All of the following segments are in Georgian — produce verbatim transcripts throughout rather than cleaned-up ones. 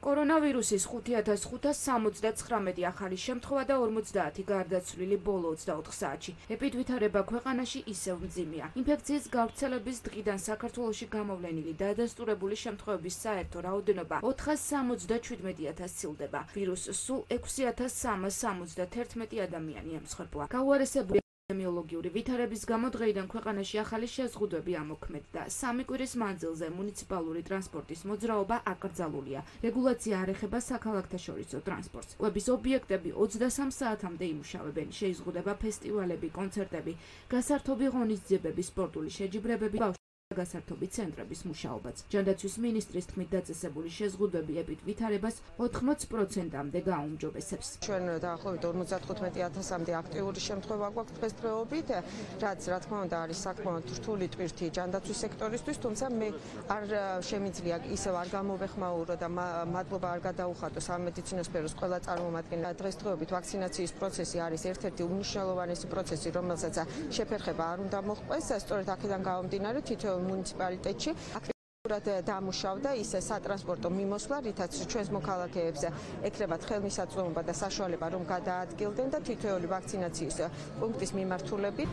კორონავირუსის ხუთი ათას ხუთას სამოცდათხრამეტი ახალი შემთხვევა და ორმოცდაათი გარდაცვლილი ბოლო ოცდაოთხ საათში. ეპიდვითარება ქვეყანაში ისევ მძიმეა. ინფექციის გავრცელების დღიდან საქართველოში გამოვლენილი დადასტურებული შემთხვევების საერთო რაოდენობა ოთხას სამოცდაჩვიდმეტი ათასს სცილდება. ვირუსს სულ ექვსი ათას სამას სამოცდათერთმეტი ადამიანი ემსხვერპლა. გაუარესებული ეპიდემიოლოგიური ვითარების გამო დღეიდან ქვეყანაში ახალი შეზღუდვები ამოქმედდა. სამი კვირის მანძილზე მუნიციპალური ტრანსპორტის მოძრაობა აკრძალულია. რეგულაცია არ ეხება საქალაქთაშორისო ტრანსპორტს. კვების ობიექტები ოცდასამ საათამდე იმუშავებენ. შეიზღუდება ფესტივალები, კონცერტები, გასართობი ღონისძიებები, სპორტული შეჯიბრებები, გასართობი ცენტრების მუშაობაც. ჯანდაცვის მინისტრის თქმით დაწესებული შეზღუდვები ეპიდვითარებას ოთხმოც პროცენტამდე გააუმჯობესებს. ჩვენ დაახლოებით ორმოცდათხუთმეტი ათასამდე აქტიური შემთხვევა გვაქვს დღესდღეობით, რაც რა თქმა უნდა არის საკმაოდ რთული ტვირთი ჯანდაცვის სექტორისთვის, თუმცა მე არ შემიძლია ისევ არ გამოვეხმაურო და მადლობა არ გადაუხადო სამედიცინო სფეროს ყველა წარმომადგენელს. დღესდღეობით ვაქცინაციის პროცესი არის ერთ-ერთი უმნიშვნელოვანესი პროცესი, რომელსაც შეფერხება არ უნდა მოჰყვეს. სწორედ აქედან გამომდინარე თითოეულ მუნიციპალიტეტში აქტიურად დამუშავდა ის სატრანსპორტო მიმოსვლა, რითაც ჩვენს მოქალაქეებს ექნებათ ხელმისაწვდომობა და საშუალება რომ გადაადგილდნენ და თითოეული ვაქცინაციის პუნქტის მიმართულებით.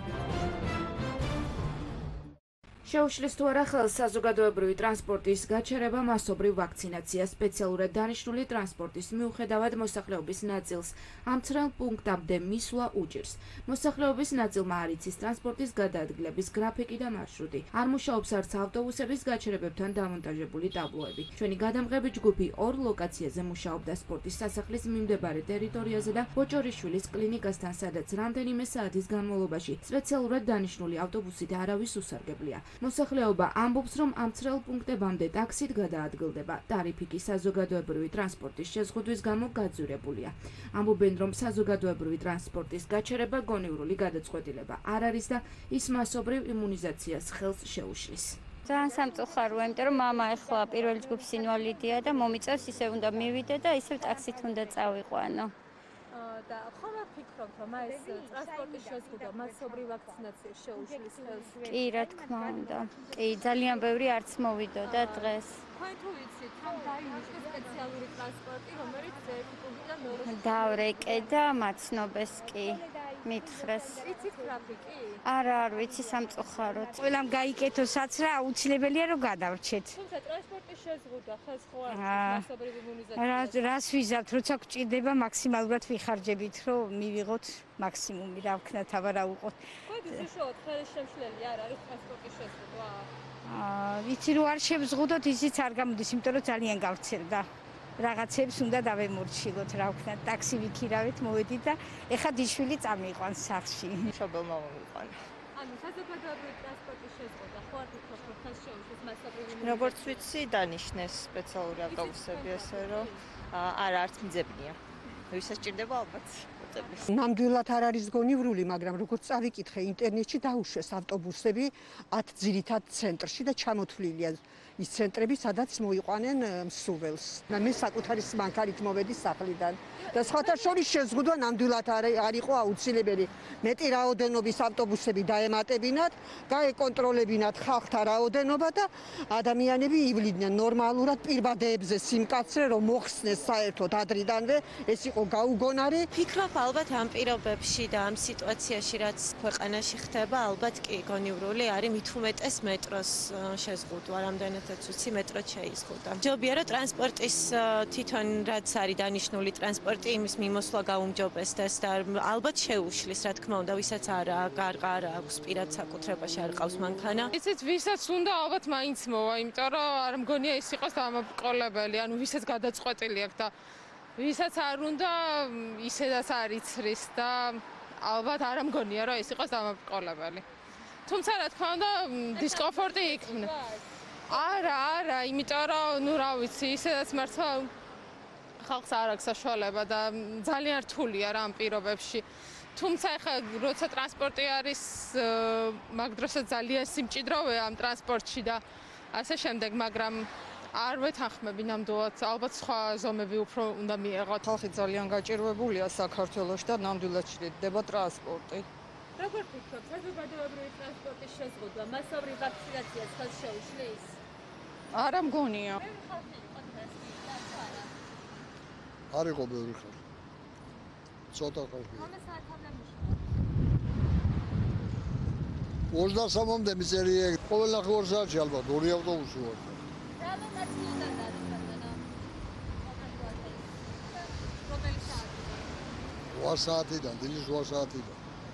შეუშლის თუ არა ხელს საზოგადოებრივი ტრანსპორტის გაჩერება მასობრივ ვაქცინაციას სპეციალურად დანიშნული ტრანსპორტის მიუხედავად მოსახლეობის ნაწილს ამ ცრელ პუნქტამდე მისვლა უჭირს. მოსახლეობის ნაწილმა არ იცის ტრანსპორტის გადაადგილების გრაფიკი და მარშრუტი. არ მუშაობს არც ავტობუსების გაჩერებებთან დამონტაჟებული ტაბლოები. ჩვენი გადამღები ჯგუფი ორ ლოკაციაზე მუშაობდა სპორტის სასახლის მიმდებარე ტერიტორიაზე და ბოჭორიშვილის კლინიკასთან, სადაც რამდენიმე საათის განმავლობაში სპეციალურად დანიშნული ავტობუსით არავის უსარგებლია. მოსახლეობა ამბობს, რომ ამ ცრელ პუნქტებამდე ტაქსით გადაადგილდება. ტარიფი კი საზოგადოებრივი ტრანსპორტის შეზღუდვის გამო გაძვირებულია. ამბობენ, რომ საზოგადოებრივი ტრანსპორტის გაჩერება გონივრული გადაწყვეტილება არ არის და ის მასობრივ იმუნიზაციას ხელს შეუშლის. ძალიან სამწუხაროა, იმიტომ რომ მამა ახლა პირველი ჯგუფის ინვალიდია და მომიწევს ისე უნდა მივიდე და ისევ ტაქსით უნდა წავიყვანო. და ხომ არ ფიქრობთ, რომ ეს ტრანსპორტის შეზღუდვა მასობრივ ვაქცინაციას შეუშლის ხელს? კი, რა თქმა უნდა. კი, ძალიან ბევრი არც მოვიდოდა დღეს. თქვენ თუ ვიცით, რომ დაინიშნა სპეციალური ტრანსპორტი, რომელიც ერთი პუნქტიდან მეორე დავრეკე და მაცნობას კი მითხრეს. იცით გრაფიკი? არა, არ ვიცი სამწუხაროდ. ყველამ გაიკეთო საცრა, აუცილებელია რომ გადავრჩეთ. თუმცა ტრანსპორტის შეზღუდვა ხელს ხო არ იცის მასობრივ იმუნიზაციას? რა რას ვიზავთ, როცა გჭირდება მაქსიმალურად ვიხარჯებით, რომ მივიღოთ მაქსიმუმი, რა ვქნათ, აბა რა უყოთ. მოდი უშუალოდ ხელის შემშლელი არ არის ტრანსპორტის შეზღუდვა? აა, ვიცი რომ არ შევზღუდოთ, ისიც არ გამოდის, იმიტომ რომ ძალიან გავრცელდა. რაღაცებს უნდა დავემორჩილოთ, რა ვქნათ, ტაქსი ვიქირავეთ, მოვედით და ეხა დიშვილი წამიყვანს სახლში. მშობელმა მომიყვანა. ანუ საზოგადოებრივი ტრანსპორტის შეზღუდვა ხო არ ფიქრობთ, რომ ხელს შეუშლის მასობრივ იმუნიზაციას? როგორც ვიცი, დანიშნეს სპეციალური ავტობუსები, ესე რომ არა არც მიძებნია. ვისაც ჭირდება ალბათ. ნამდვილად არ არის გონივრული, მაგრამ როგორც წავიკითხე ინტერნეტში დაუშვეს ავტობუსები ათ ძირითად ცენტრში და ჩამოთვლილია ის ცენტრები, სადაც მოიყვანენ მსურველს. მე საკუთარი მანქანით მოვედი სახლიდან და სხვათა შორის შეზღუდვა ნამდვილად არ იყო აუცილებელი. მეტი რაოდენობის ავტობუსები დაემატებინათ, გაეკონტროლებინათ ხალხთა რაოდენობა და ადამიანები ივლიდნენ ნორმალურად პირბადეებზე სიმკაცრე, რომ მოხსნეს საერთოდ ადრიდანვე, ეს იყო გაუგონარი. ფიქრობ ალბათ ამ პირობებში და ამ სიტუაციაში რაც ქვეყანაში ხდება, ალბათ კი გონივრული არის მით უმეტეს მეტროს შეზღუდვა, რამდენადაც ვიცი მეტროც შეიზღუდა. ჯობია რომ ტრანსპორტის თვითონ რაც არის დანიშნული ტრანსპორტი იმის მიმოსვლა გაუმჯობესდეს და ალბათ შეუშლის, რა თქმა უნდა, ვისაც არა გარყა არა აქვს პირად საკუთრებაში არ ყავს მანქანა. იცით, ვისაც უნდა ალბათ მაინც მოვა, იმიტომ რომ არ მგონია ის იყოს დამაბრკოლებელი, ანუ ვისაც გადაწყვეტილი აქვს და ვისაც არ უნდა ისედაც არ იცრის და ალბათ არ მგონია რომ ეს იყოს დამაბრკოლებელი. თუმცა რა თქმა უნდა დისკომფორტი იქნება. არა, არა, იმიტომ რომ ნუ რა ვიცი, ისედაც მართლა ხალხს არ აქვს საშუალება და ძალიან რთულია რა ამ პირობებში. თუმცა ეხლა როცა ტრანსპორტი არის მაგ დროსაც ძალიან სიმჭიდროვეა ამ ტრანსპორტში და ასე შემდეგ, მაგრამ არ ვეთანხმები ნამდვილად, ალბათ სხვა ზომები უფრო უნდა მიეღოთ. ხალხი ძალიან გაჭირვებულია საქართველოში და ნამდვილად შრედება ტრანსპორტი. როგორ ფიქრობთ, საზოგადოებრივი ტრანსპორტის შეზღუდვა მასობრივ ვაქცინაციას ხელს შეუშლის? არა მგონია. არ იყო ბევრი ხანი. ცოტა ხანი. ოცდასამამდე მიწერიე ყოველ ნახევარ საათში ალბათ ორი ავტობუსი ვარ. რეალურად ნაწილიდან დაარსებდნენ. რომელი საათი? ორი საათიდან, დილის ორი საათიდან.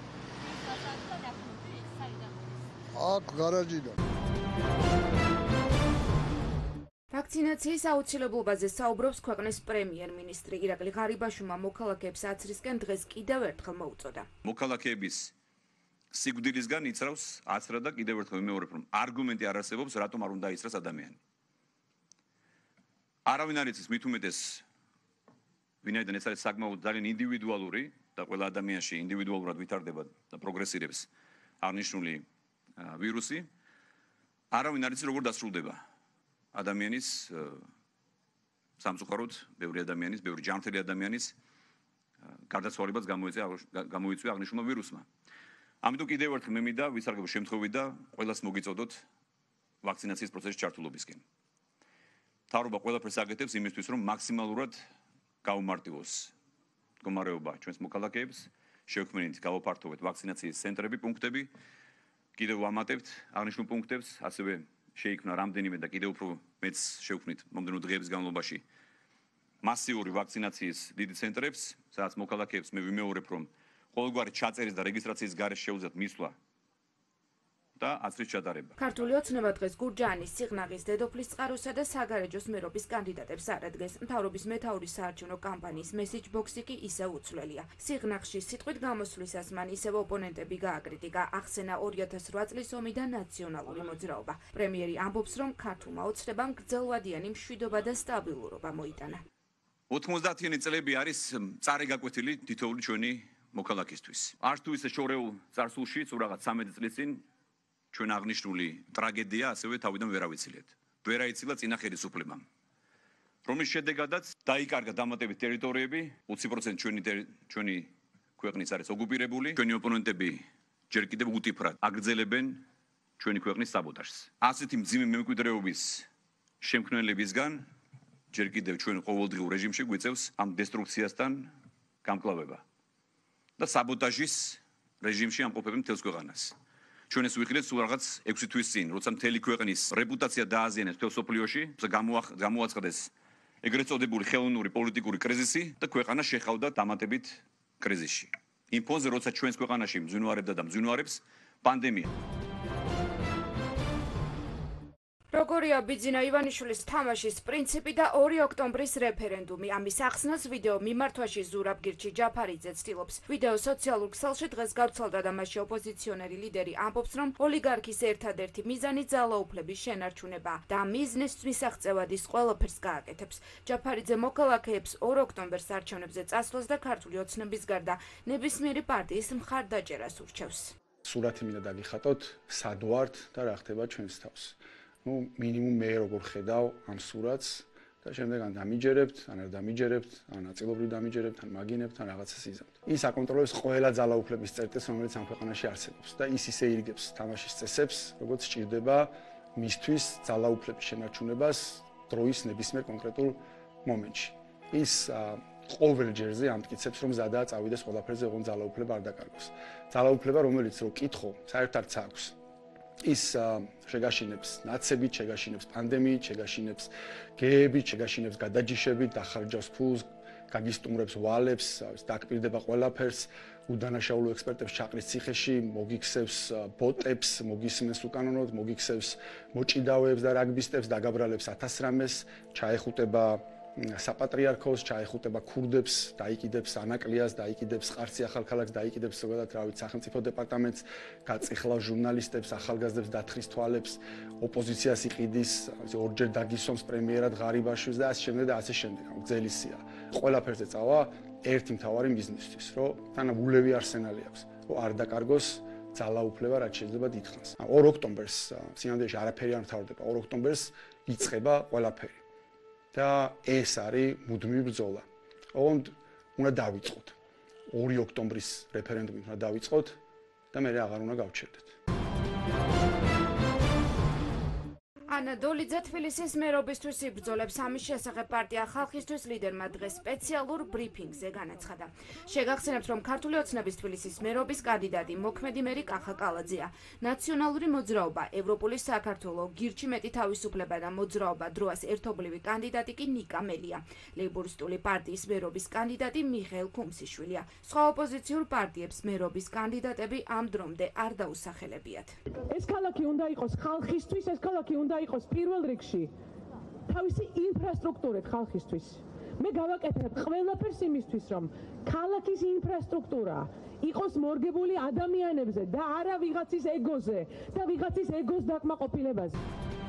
აქ გარაჟიდან. ვაქცინაციის აუცილებლობაზე საუბრობს ქვეყნის პრემიერ-მინისტრი ირაკლი ღარიბაშვილმა მოქალაქეებს აცრისკენ დღეს კიდევ ერთხელ მოუწოდა. მოქალაქეების სიკვდილისგან იცრავს აცრა და კიდევ ერთხელ ვიმეორებ, რომ არგუმენტი არ არსებობს, რატომ არ უნდა იცრას ადამიანი. არავინ არ იცის მით უმეტეს, ვინაიდან ეს არის საკმაოდ ძალიან ინდივიდუალური და ყველა ადამიანში ინდივიდუალურად ვითარდება და პროგრესირებს აღნიშნული ვირუსი, არავინ არ იცის როგორ დასრულდება ადამიანის სამწუხაროდ ბევრი ადამიანის, ბევრი ჯანმრთელი ადამიანის გარდაცვალებაც გამოიწვია აღნიშნულმა ვირუსმა. ამიტომ კიდევ ერთხელ მე მინდა ვისარგებლო შემთხვევით და ყველას მოგიწოდოთ ვაქცინაციის პროცესის ჩართულობისკენ. მთავრობა ყველაფერს აკეთებს იმისთვის, რომ მაქსიმალურად გაუმარტივოს მდგომარეობა ჩვენს მოქალაქეებს, შევქმნით, გავაფართოვეთ ვაქცინაციის ცენტრები, პუნქტები, კიდევ ვამატებთ აღნიშნულ პუნქტებს, ასევე შეიქმნა რამდენიმე და კიდევ უფრო მეც შევქმნით მომდევნო დღეების განმავლობაში მასიური ვაქცინაციის დიდი ცენტრებს, სადაც მოქალაქეებს მე ვიმეორებ, რომ ყოველგვარი ჩაწერის და რეგისტრაციის გარეშე შეუძლიათ მისვლა და აცრის ჩატარება. ქართული ოცნება დღეს გურჯაანის, სიღნაღის, დედოფლის წყაროსა და საგარეჯოს მერობის კანდიდატებს არადგეს. მთავრობის მეთაურის საარჩევნო კამპანიის მესიჯ ბოქსი კი ისევ უცვლელია. სიღნაღში სიტყვით გამოსვლისას მან ისევ ოპონენტები გააკრიტიკა, ახსენა ორი ათას რვა წლის ომი და ნაციონალური მოძრაობა. პრემიერი ამბობს, რომ ქართულმა ოცნებამ გრძელვადიანი მშვიდობა და სტაბილურობა მოიტანა. ოთხმოცდაათიანი წლები არის წარეგაკვეთილი თითოეული ჩვენი მოქალაქისთვის. არც თუ ისე შორეულ წარსულში, თუ რაღაც ცამეტი წლის წინ ჩვენ აღნიშნული ტრაგედია ასევე თავიდან ვერ ავიცილეთ. ვერ აიცილა წინა ხელისუფლებამ. რომლის შედეგადაც დაიკარგა დამატებით ტერიტორიები, ოცი პროცენტი ჩვენი ჩვენი ქვეყნის არის ოკუპირებული. ჩვენი ოპონენტები ჯერ კიდევ უტიფრად აგრძელებენ ჩვენი ქვეყნის საბოტაჟს. ასეთი მძიმე მემკვიდრეობის შემქმნელებისგან ჯერ კიდევ ჩვენ ყოველდღიურ რეჟიმში გვიწევს ამ დესტრუქციასთან გამკლავება და საბოტაჟის რეჟიმში ამყოფებენ მთელს ქვეყანას. ჩვენ ეს ვიხილეთ სულ რაღაც ექვსი თვის წინ, როცა მთელი ქვეყნის რეპუტაცია დააზიანეს მთელ სოფლიოში, გამოაცხადეს ეგრეთ წოდებული ხელოვნური პოლიტიკური კრიზისი და ქვეყანა შეხავდა დამატებით კრიზისში. იმ ფონზე, როცა ჩვენს ქვეყანაში მძვინვარებდა და მძვინვარებს პანდემია. როგორია ბიძინა ივანიშვილის თამაშის პრინციპი და ორი ოქტომბრის რეფერენდუმი. ამის ახსნას ვიდეო მიმართვაში ზურაბგირჩი ჯაფარიძე ცდილობს. ვიდეო სოციალურ ქსელში დღეს გავრცელდა და მასში ოპოზიციონერი ლიდერი ამბობს, რომ ოლიგარქის ერთადერთი მიზანი ძალაუფლების შენარჩუნებაა და მიზნის მისაღწევად ის ყველაფერს გააკეთებს. ჯაფარიძე მოქალაქეებს ორ ოქტომბერს არჩევნებზე წასვლას და ქართული ოცნების გარდა ნებისმიერი პარტიის მხარდაჭერას ურჩევს. სურათი მინდა დაგიხატოთ, სად ვართ და რა ხდება ჩვენს თავს. ну minimum მე როგორ ხედავ ამ სურათს და შემდეგ ან დამიჯერებთ, ან არ დამიჯერებთ, ან ნაწილობრივ დამიჯერებთ, ან მაგინებთ, ან რაღაცას იზამთ. ის აკონტროლებს ყველა ძალაუფლების წერტილს, რომელიც ამ ქვეყანაში არსებობს და ის ისე ირგებს თამაშის წესებს, როგორც სჭირდება მისთვის ძალაუფლების შენარჩუნებას დროის ნებისმიერ კონკრეტულ მომენტში. ის ყოველ ჯერზე ამტკიცებს, რომ ზადაა წავიდეს ყველაფერზე, ოღონდ ძალაუფლება არ დაკარგოს. ძალაუფლება, რომელიც რო კითხო, საერთოდ აქვს. ის შეგაშინებს ნაცებით, შეგაშინებს პანდემიით, შეგაშინებს გეებით, შეგაშინებს გადაჯიშებით, დახარჯავს ფულს, გაგისტუმრებს ვალებს, დაკპირდება ყველაფერს, უდანაშაულო ექსპერტებს ჩაყრის ციხეში, მოგიქცევს ბოტებს, მოგისმენს უკანონოდ, მოგიქცევს მოჭიდავეებს და რაგბისტებს, დაგაბრალებს ათას რამეს, ჩაეხუტება საპატრიარქოს, ჩაეხუტება ქურდებს, დაიკიდებს ანაკლიას, დაიკიდებს ყარცი ახალქალაქს, დაიკიდებს ზოგადად რა ვიცი სახელმწიფო დეპარტამენტს, გაწიხლავს ჟურნალისტებს, ახალგაზრდებს, დათხრის თვალებს, ოპოზიციას იყიდის, ორჯერ დაგისვამს პრემიერად ღარიბაშვილს და ასე შემდეგ და ასე შემდეგ. გძელისია. ყველაფერზე წავა ერთი მთავარი მიზნისთვის, რომ თანაბულევი არსენალი აქვს, რომ არ დაკარგოს ძალაუფლება, რაც შეიძლება დიდხანს. ორ ოქტომბერს სინამდვილეში არაფერი არ მთავრდება. ორ ოქტომბერს იწყება ყველაფერი. და ეს არის მუდმივი ბრძოლა. ოღონდ უნდა დავიწყოთ. ორი ოქტომბრის რეფერენდუმით უნდა დავიწყოთ და მე აღარ უნდა გავჩერდეთ. ანა დოლიძე თბილისის მერობისთვის იბრძოლებს. ამის შესახებ პარტია ხალხისთვის ლიდერმა დღეს სპეციალურ ბრიფინგზე განაცხადა. შეგახსენებთ, რომ ქართული ოცნების თბილისის მერობის კანდიდატი მოქმედი მერი კახა კალაძეა. ნაციონალური მოძრაობა, ევროპული საქართველო, გირჩი მეტი თავისუფლება და მოძრაობა დროას ერთობლივი კანდიდატი კი ნიკა მელია. ლეიბორისტული პარტიის მერობის კანდიდატი მიხეილ ქუმსიშვილია. სხვა ოპოზიციურ პარტიებს მერობის კანდიდატები ამ დრომდე არ დაუსახელებიათ. ეს ქალაქი უნდა იყოს ხალხისთვის, ეს ქალაქი უნდა იყოს პირველ რიგში თავისი ინფრასტრუქტურით ხალხისთვის. მე გავაკეთებ ყველაფერს იმისთვის, რომ ქალაქის ინფრასტრუქტურა იყოს მორგებული ადამიანებზე და არა ვიღაცის ეგოზე და ვიღაცის ეგოს დაკმაყოფილებაზე.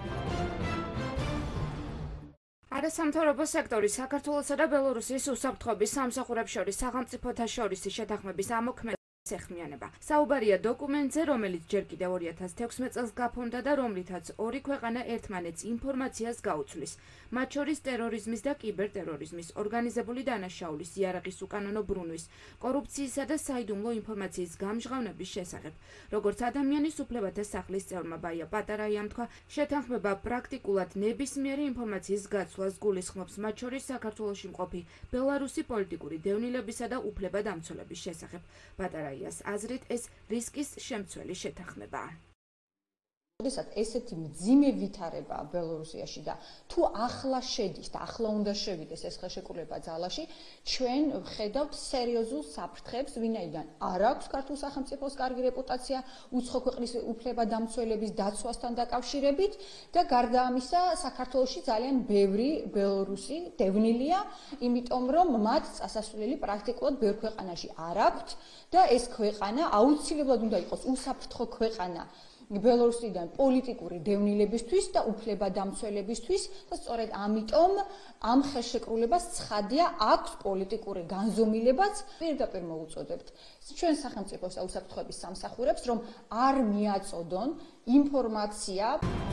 არასამთავრობო სექტორი საქართველოსა და ბელორუსის უსაფრთხოების სამსახურებს შორის სახელმწიფოთა შორისი შეთანხმების ამოქმედება ეხმიანება. საუბარია დოკუმენტზე, რომელიც ჯერ კიდევ ორი ათას თექვსმეტ წელს გაფორმდა და რომლითაც ორი ქვეყანა ერთმანეთს ინფორმაციას გაუცვლის, მათ შორის ტერორიზმის და კიბერტერორიზმის, ორგანიზებული დანაშაულის, იარაღის უკანონო ბრუნვის, კორუფციისა და საიდუმლო ინფორმაციის გამჟღავნების შესახებ. როგორც ადამიანის უფლებათა სახლის წევრმა ბაია პატარაიამ თქვა, შეთანხმება პრაქტიკულად ნებისმიერი ინფორმაციის გაცვლას გულისხმობს, მათ შორის საქართველოში მყოფი ბელარუსი პოლიტიკური დევნილებისა და უფლებადამცველების შესახებ. პატარაი აზრით ეს რისკის შემცველი შეთანხმებაა. როდესაც ესეთი მძიმე ვითარება ბელორუსიაში და თუ ახლა შედის და ახლა უნდა შევიდეს ეს ხელშეკრულება ძალაში, ჩვენ ვხედავთ სერიოზულ საფრთხებს, ვინაიდან არ აქვს ქართულ სახელმწიფოს კარგი რეპუტაცია უცხო ქვეყნის უფლებადამცველების დაცვასთან დაკავშირებით და გარდა ამისა საქართველოში ძალიან ბევრი ბელორუსი დევნილია, იმიტომ რომ მათ წასასვლელი პრაქტიკულად ბევრ ქვეყანაში არ აქვთ და ეს ქვეყანა აუცილებლად უნდა იყოს უსაფრთხო ქვეყანა ბელორუსიდან პოლიტიკური დევნილებისთვის და უფლებადამცველებისთვის და სწორედ ამიტომ ამ ხელშეკრულებას ცხადია აქვს პოლიტიკური განზომილებაც. პირდაპირ მოუწოდებთ ჩვენ სახელმწიფოს და უსაფრთხოების სამსახურებს, რომ არ მიაწოდონ ინფორმაცია.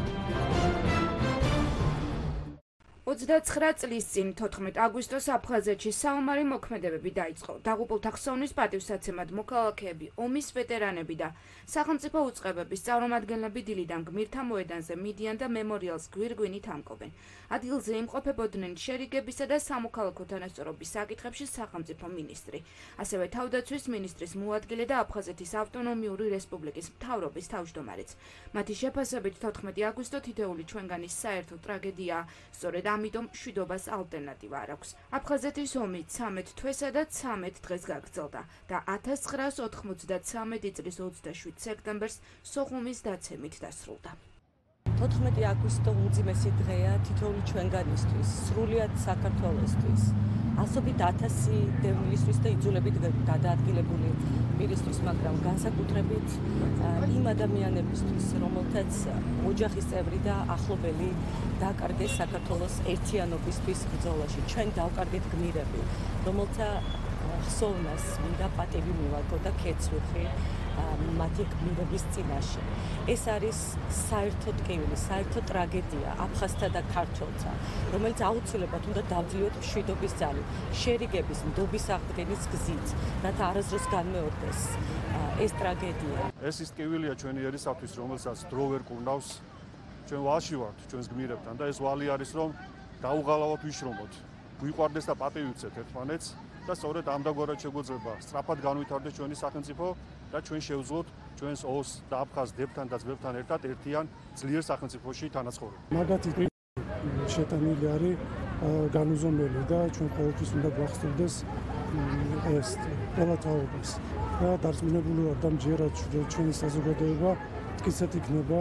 ოცდაცხრა წლის წინ თოთხმეტ აგვისტოს აფხაზეთში საომარი მოქმედებები დაიწყო. დაღუპულთა ხსოვნის პატივსაცემად მოქალაქეები, ომის ვეტერანები და სახელმწიფო უწყებების წარმომადგენლები დილიდან გმირთა მოედანზე მიდიან და მემორიალს გვირგვინით ამკობენ. ადგილზე იმყოფებოდნენ შერიგებისა და სამოქალაქო თანასწორობის საკითხებში სახელმწიფო მინისტრი, ასევე თავდაცვის მინისტრის მოადგილე და აფხაზეთის ავტონომიური რესპუბლიკის მთავრობის თავმჯდომარეც. მათი შეფასებით თოთხმეტი აგვისტო თითოეული ჩვენგანის საერთო ტრაგედიაა, სწორედ ამიტომ მშვიდობას ალტერნატივა არ აქვს. აფხაზეთის ომი ცამეტ თვესა და ცამეტ დღეს გაგრძელდა და ათას ცხრაას ოთხმოცდაცამეტი წლის ოცდაშვიდ სექტემბერს სოხუმის დაცემით დასრულდა. თოთხმეტი აგვისტო უმძიმესი დღეა თითოეული ჩვენგანისთვის, სრულიად საქართველოსთვის. ასობით ათასი დევნილისთვის და იძულებით გადაადგილებული პირისთვის, მაგრამ განსაკუთრებით იმ ადამიანებისთვის, რომელთაც ოჯახის წევრი და ახლობელი დაკარგეს საქართველოს ერთიანობისთვის ბრძოლაში. ჩვენ დავკარგეთ გმირები, რომელთა ხსოვნას მინდა პატივი მივაგო და ქეცვიხი მათი გმირების წინაშე. ეს არის საერთო ტკივილი, საერთო ტრაგედია აფხაზთა და ქართველთა, რომელიც აუცილებლად უნდა დავძლიოთ მშვიდობის ძალით, შერიგების, ნდობის აღდგენის გზით, რათა არასდროს განმეორდეს ეს ტრაგედია. ეს ის ტკივილია ჩვენი ერისათვის, რომელსაც დრო ვერ კურნავს. ჩვენ ვალში ვართ ჩვენს გმირებთან და ეს ვალი არის, რომ დაუღალავოთ ვიშრომოთ, გვიყვარდეს და პატივი ვცეთ ერთმანეთს და სწორედ ამდაგვარად შეგვეძლება სწრაფად განვითარდეს ჩვენი სახელმწიფო და ჩვენ შევძლოთ ჩვენს ოს და აფხაზ დებთან და ძმებთან ერთად ერთიან ძლიერ სახელმწიფოში თანაცხოვრება. მაგათი შეტანილი არის განუზომელი და ჩვენ ყოველთვის უნდა გვახსოვდეს ეს ყველა თაობას. და დარწმუნებული ვარ და მჯერად ჩვენი საზოგადოება მტკიცედ იქნება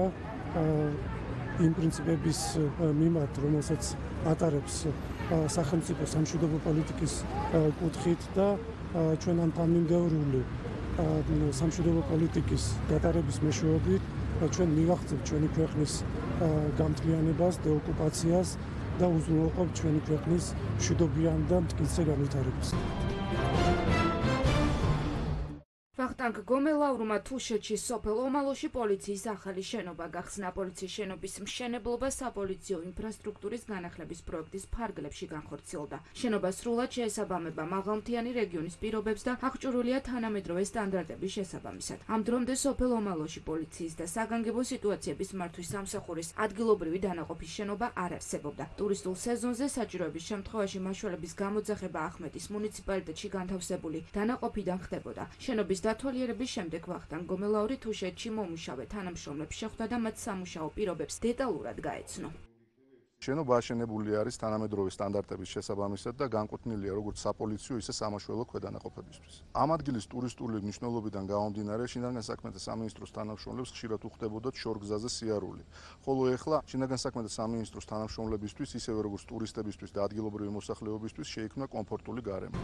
იმ პრინციპების მიმართ, რომელსაც ატარებს სახელმწიფო სამშვიდობო პოლიტიკის კუთხით და ჩვენ ამ თანმიმდევრული სამშვიდობო პოლიტიკის გატარების მეშვეობით ჩვენ მივახცევთ ჩვენი ქვეყნის გამთლიანებას, დეოკუპაციას და უზრუნველყოფთ ჩვენი ქვეყნის მშვიდობიან და მტკიცე განვითარებას. ვახტანგ გომელაურმა თუშეთში სოფელ ომალოში პოლიციის ახალი შენობა გახსნა. პოლიციის შენობის მშენებლობა საპოლიციო ინფრასტრუქტურის განახლების პროექტის ფარგლებში განხორციელდა. შენობა სრულად შეესაბამება მაღალმთიანი რეგიონის პირობებს და აღჭურვილია თანამედროვე სტანდარტების შესაბამისად. ამ დრომდე სოფელ ომალოში პოლიციის და საგანგებო სიტუაციების მართვის სამსახურის ადგილობრივი დანაყოფის შენობა არ არსებობდა. ტურისტულ სეზონზე საჭიროების შემთხვევაში მაშველების გამოძახება ახმეტის მუნიციპალიტეტში განთავსებული დანაყოფიდან ხდებოდა. შენობის დათვალიერების შემდეგ ვახტანგ გომელაური თუშეთში მომუშავე თანამშრომლებს შეხვდა და მათ სამუშაო პირობებს დეტალურად გაეცნო. შენობა აშენებული არის თანამედროვე სტანდარტების შესაბამისად და განკუთვნილია როგორც საპოლიციო, ისე სამაშველო ქვედანაყოფებისთვის. ამ ადგილის ტურისტული მნიშვნელობიდან გამომდინარე, შინაგან საქმეთა სამინისტროს თანამშრომლებს ხშირად უხდებოდათ შორგზაზე სიარული. ხოლო ეხლა შინაგან საქმეთა სამინისტროს თანამშრომლებისთვის, ისევე როგორც ტურისტებისთვის და ადგილობრივი მოსახლეობისთვის შეიქმნა კომფორტული გარემო.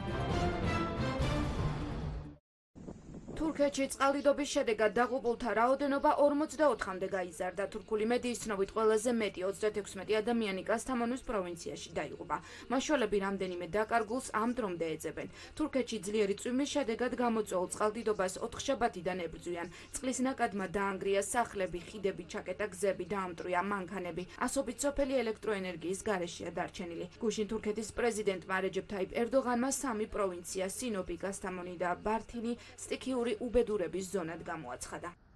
თურქეთში წყალდიდობის შედეგად დაღუპულთა რაოდენობა ორმოცდაოთხამდე გაიზარდა. თურქული მედიის ცნობით ყველაზე მეტი ოცდათექვსმეტი ადამიანი კასთამონუს პროვინციაში დაიღუპა. მაშველები რამდენიმე დაკარგულს ამ დრომდე ეძებენ. თურქეთში ძლიერი წვიმის შედეგად გამოწვეულ წყალდიდობას ოთხშაბათიდან ებრძვიან. წყლის ნაკადმა დაანგრია სახლები, ხიდები, ჩაკეტა გზები, დაამტრია მანქანები. ასობით სოფელი ელექტროენერგიის გარეშეა დარჩენილი. გუშინ თურქეთის პრეზიდენტმა რეჯეფ თაიპ ერდოღანმა სამი პროვინცია სინოპი, კასთამონი და ბართინი სტიქიური უბედურების ზონად გამოაცხადა.